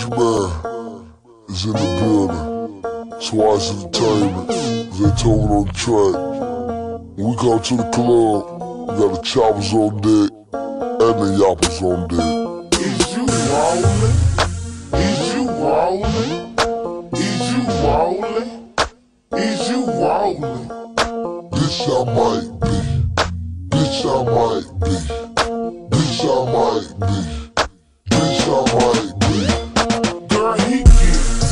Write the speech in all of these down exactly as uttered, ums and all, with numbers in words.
Gucci Man is in the building. Twice Entertainment, they told me on the track. When we come to the club, we got the choppers on deck and the yappers on deck. Is you rollin'? Is you rollin'? Is you rollin'? Is you rollin'? Bitch, I might be. Bitch, I might be. Bitch, I might be. Bitch, I might be. Girl, he geeked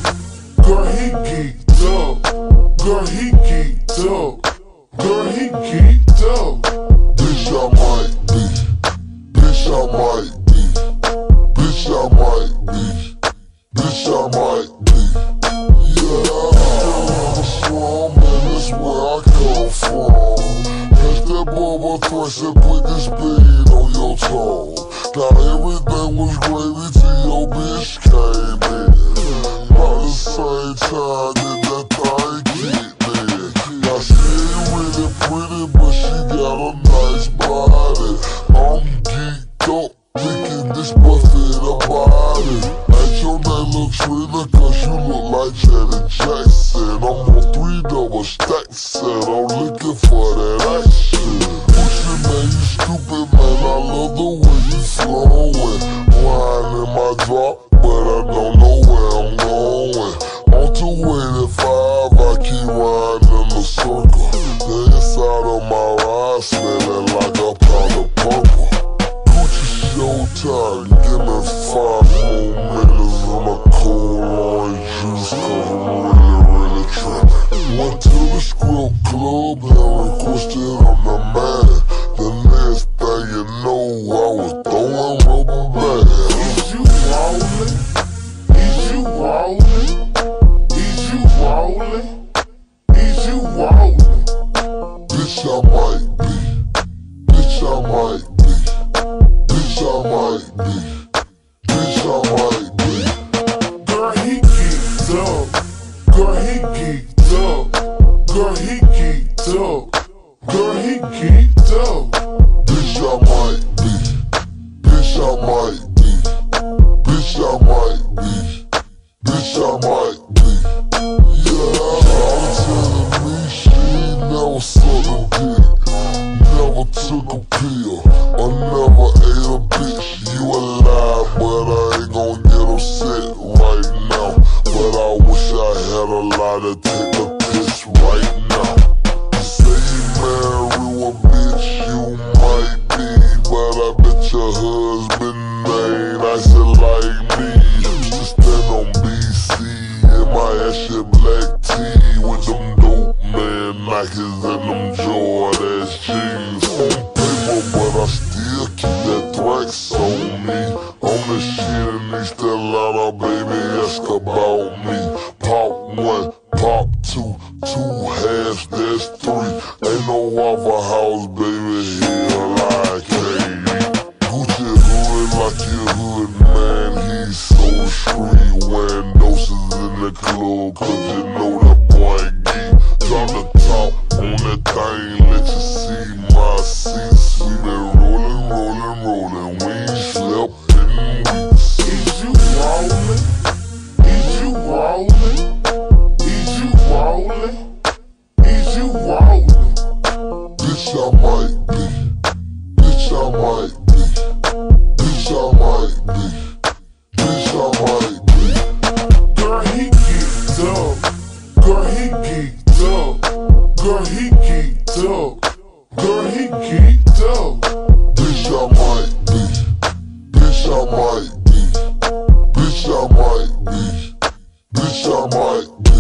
up. Girl, he geeked up. Girl, he geeked up. Girl, he geeked up. Bitch, I might be. Bitch, I might be. Bitch, I might be. Bitch, I might be. Yeah, I'm from, and that's where I come from. Pass that bubble twice and put this bean on your tongue. Now everything was gravy till your bitch came in. About the same time that that thing kicked in. Now she ain't really pretty, but she got a nice body. I'm geeked up, thinking this busted a body. And your name looks really cause you look like Janet Jackson. I'm on three double stacks and I'm looking for that action. Gucci man, you stupid man, I love the way you flowing. Wine in my drop, but I don't know where I'm going. On two eighty-five, I keep riding in a circle. The inside of my ride smelling like a pound of purple. Gucci showtime, give me five more minutes and a cold orange juice, cause I'm really, really trippin'. Went to the script club and requested on the man. The next thing you know, I was throwing rubber bands. Is you rollin'? Is you rollin'? Is you rollin'? Is you rollin'? Bitch, I might be. Bitch, I might be. Bitch, I might be. Bitch, I might be. Girl, he geeked up. Girl, he geeked up. Girl, he geeked up. Girl, he geeked up. Bitch, I might be. Bitch, I might be. Bitch, I might be. Bitch, I might be. Yeah, I'm telling me she ain't never sucked a dick, never took a pill, or never ate a bitch. You a lie, but I ain't gon' get upset right now. But I wish I had a lie to take the piss right now. You say you marry a bitch, you might be, but I bet your husband ain't nice like me. Used to stand on B C in my ashy black tee with them dope man Nikes and them Jordan jeans. On paper, but I still keep that thrax on me. I'm the shit in East Atlanta, baby, ask about me. Pop one, pop two, two halves, that's three. Ain't no Waffle House, baby, here like Katie. Gucci hood like your hood, man, he's so street. Wearing doses in the club, cause you know that boy geek. Drop the top on that thing, let you see my seats. We been rolling, rolling, rolling, we ain't slept in weeks. Is you rollin'? Is you rollin'? Is you rollin'? Is you rollin'? Bitch, I might be. Bitch, I might be. Bitch, I might be. Bitch, I might be. Girl, he geeked up. Girl, he geeked up. Girl, he geeked up. Girl, he geeked up. Bitch, I might be. Bitch, I might be. Bitch, I might be. Bitch, I might be.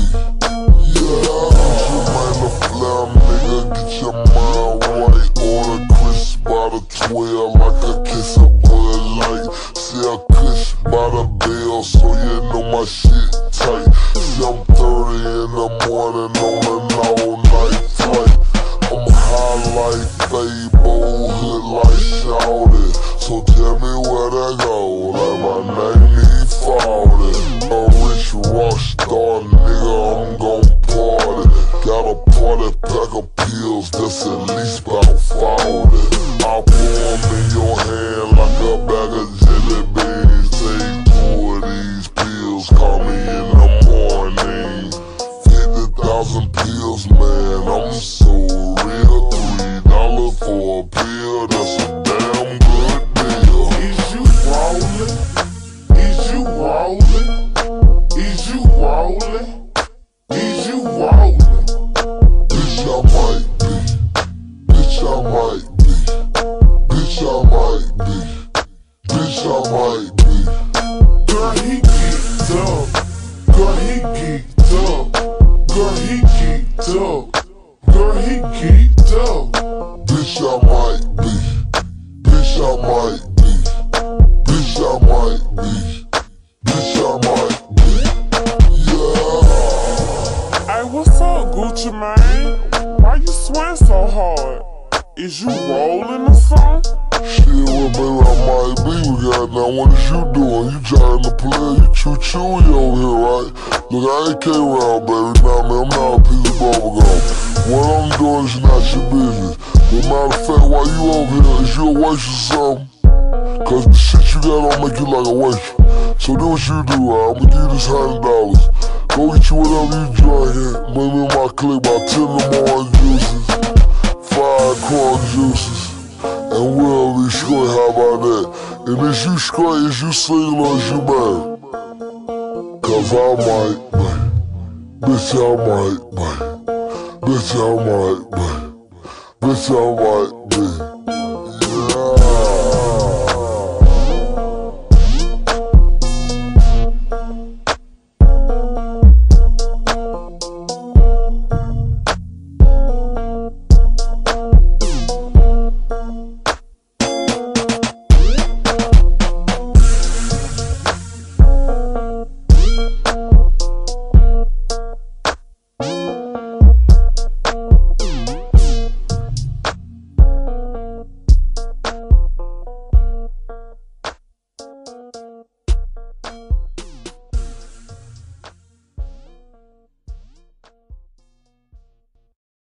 Yeah, you mind a fly, nigga, get your mind right. Order Chris by the twelve like a kiss of Bud Light. See a kush by the bell, so you know my shit tight. seven thirty in the morning on an all-night flight. I'm high like Fable, hood like Shawty. So tell me where to go, like my name need forty. A rich rock star, nigga, I'm gon' party. Got a party pack of pills that's at least about forty. I pour 'em in your hand. yeah, that's a damn good deal. Is you rolling? Is you rolling? Is you rolling? Is you rolling? Bitch, I might be. Bitch, I might be. Bitch, I might be. Bitch, I might be. Girl, he geeked up. Girl, he geeked up. Girl, he geeked up. Girl, he geeked up. Bitch, I might be. Bitch, I might be. Bitch, I might be. Bitch, I might be. Yeah. Hey, what's up, Gucci Mane? Why you sweating so hard? Is you rolling or something? Shit, well, baby, I might be. We got now. What is you doing? You trying to play? You choo chewy over here, right? Look, I ain't came around, baby. Nah, man, I'm not a piece of bubble gum. What I'm doing is not your business. But matter of fact, while you over here, is you a waitress or something? Cause the shit you got don't make you like a waitress. So do what you do, right? I'ma give you this hundred dollars. Go get you whatever you drinking. Bring me in my clique about ten of them orange juices, five corn juices, and we'll be straight. How about that? And is you straight, is you single, or is you married? Cause I might be. Bitch, I might be. Bitch, I might be. Bitch, I might be.